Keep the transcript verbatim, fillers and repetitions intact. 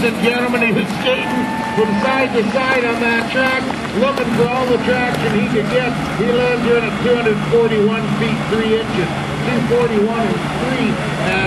ladies and gentlemen, he was skating from side to side on that track, looking for all the traction he could get. He lands here at two hundred forty-one feet three inches, two forty-one and three.